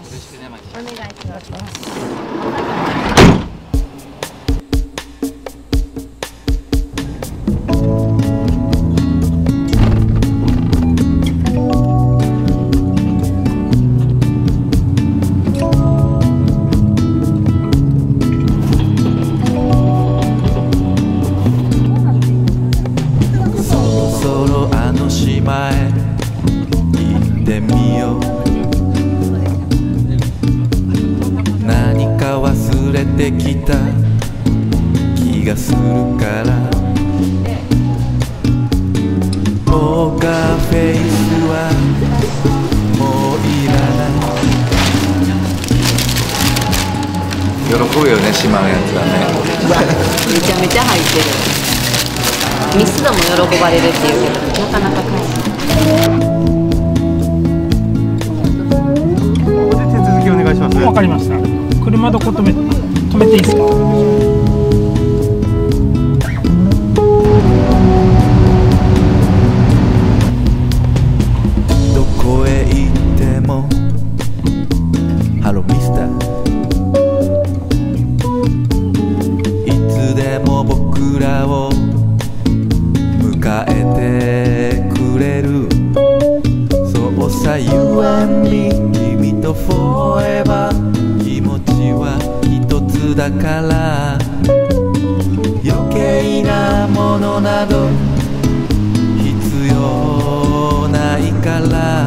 ろしくね、マキ。 お願いします。 島へ行ってみよう。何か忘れてきた気がするからポーカーフェイスはもういらない。喜ぶよね、島のやつはね。 めちゃめちゃ入ってる。ミスドも喜ばれるっていうけど、なかなか買えない。 手続きお願いします。わかりました。車どこ止めていいですか。 どこへ行ってもハローミスター、いつでも僕らを迎えてくれる。そうさ You and me 君と Forever 気持ちは一つだから余計なものなど必要ないから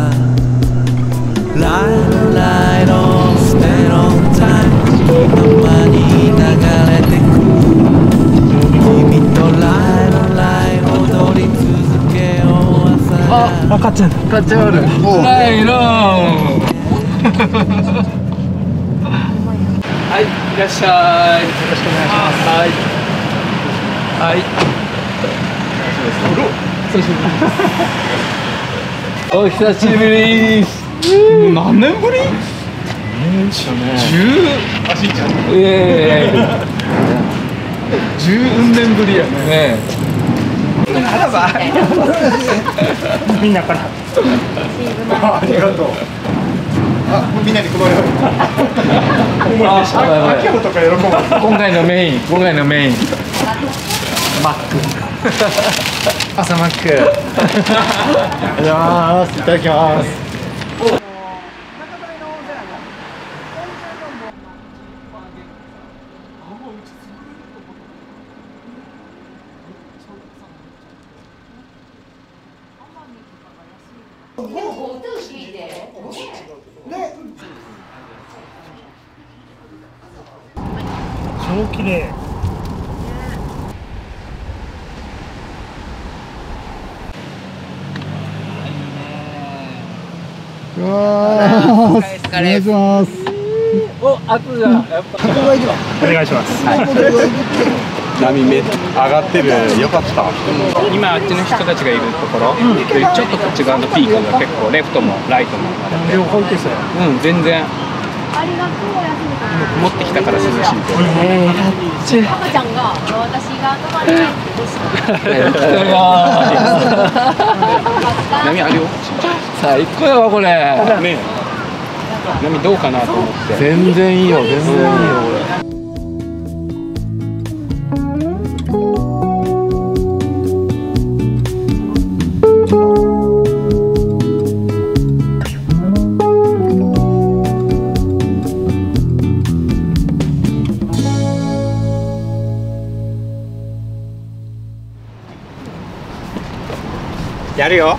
Ride ride on stay on time 気ままに流れてく君と Ride ride 踊り続けよう朝。 あ、かっちゃん。かっちゃんある。 はい、ローン。はい、いらっしゃい。よろしくお願いします。はい。はい。お久しぶりです。何年ぶり？10年ぶりやね。 みんなから。 ありがとう。あ、みんなに配る。秋葉とか喜ぶ。 今回のメイン。マック。朝マック。 ありがとうございます。いただきます。 超綺麗。 お願いします。 お、あとじゃん。やっぱ。 お願いします。 波上がってる。よかった。 今あっちの人たちがいるところ、でちょっとこっち側のピークが結構レフトもライトも両方行けそうや。 うん、全然ありがとう。 曇ってきたから涼しいけど。 赤ちゃんが私が泊まりに波あるよ。最高やわこれ。ね。波どうかなと思って。 全然いいよ。全然いいよこれ。やるよ。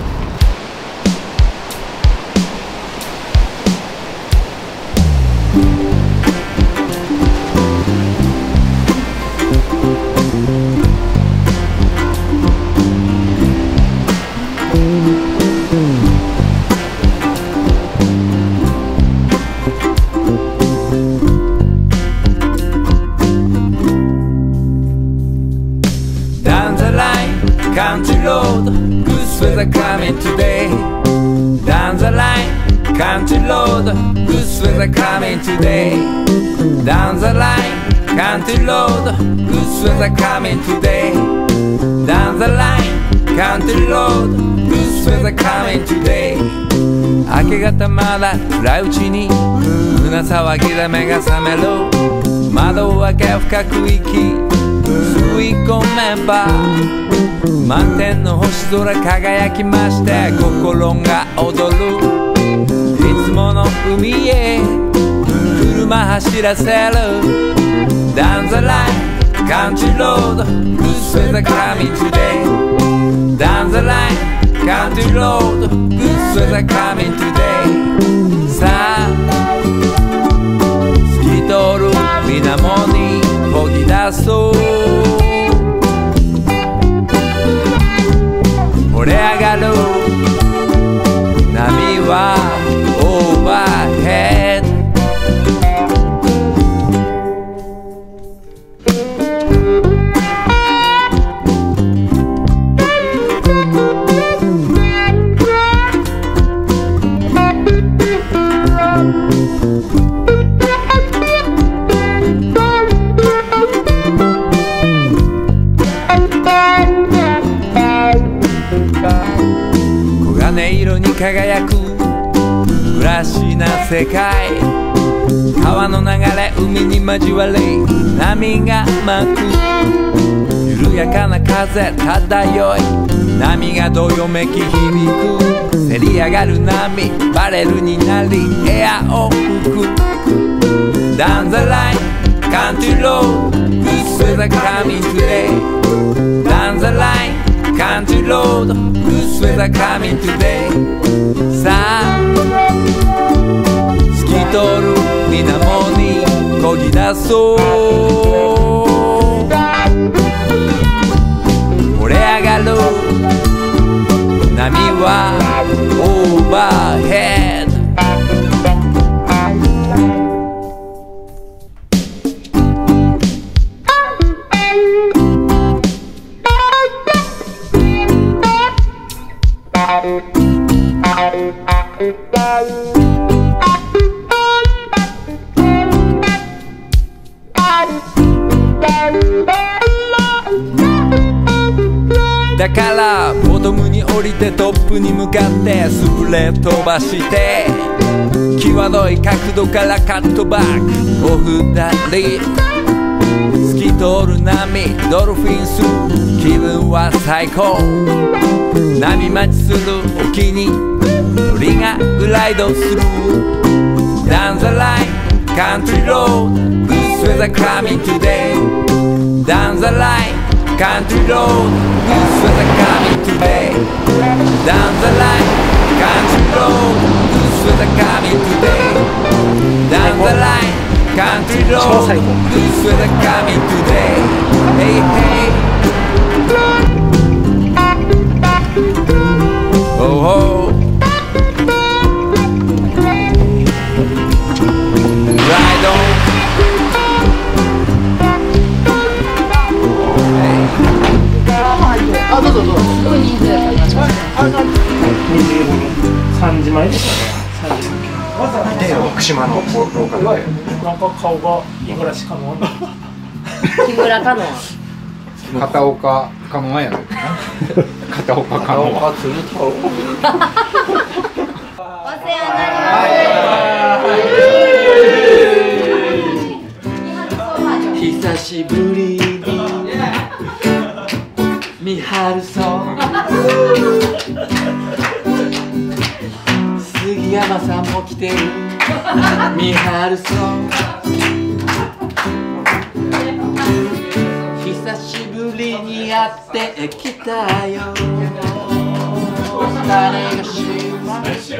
Down the line, country road, goose weather coming today. Down the line, country road, goose weather coming today. Down the line, country road, goose weather coming today. Down the line, country road, goose This weather coming today 明け方まだ暗いうちに胸騒ぎで目が覚める窓を開け深く息吸い込めば満天の星空輝きまして心が踊るいつもの海へ車走らせる Down the line country road This weather coming today Down the line country road This weather coming today さあ透き通る水面に漕ぎ出そう盛り上がる波はオーバーヘッド輝くフラッシーな世界川の流れ海に交わり波が巻く緩やかな風漂い波がどよめき響くせり上がる波バレルになりエアを吹く Down the line country road This weather coming today Down the line country road This weather coming today さあ透き通る水面に漕ぎ出そう盛り上がる波はオーバーヘッドだからボトムに降りてトップに向かってスプレー飛ばして際どい角度からカットバックお二人透き通る波ドルフィンス気分は最高波待ちする沖に鳥がグライドする Down the line country road This weather coming today Down the line country road This weather coming today Down the line country road This weather coming today Down the line country road This weather coming today Hey hey Oh oh Ride on あ、どうぞどうぞ。 すごい人数やったな。 3時前でしたね。3時だけ。 で、福島のローカルで。 なんか顔が日暮かの。 木村かの。 片岡かのやろ。片岡かの。 お世話になります。 久しぶりに見張るそう杉山さんも来てる見張るそう久しぶりに会ってきたよ誰がします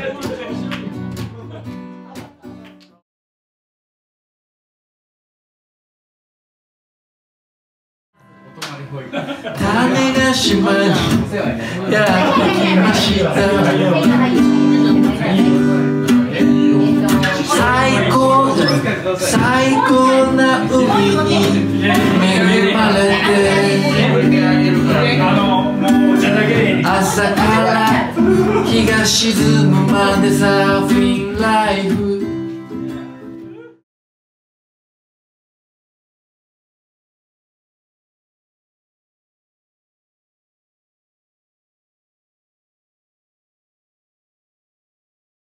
種子島にやってきました最高な海に恵まれて朝から日が沈むまでサーフィンライフ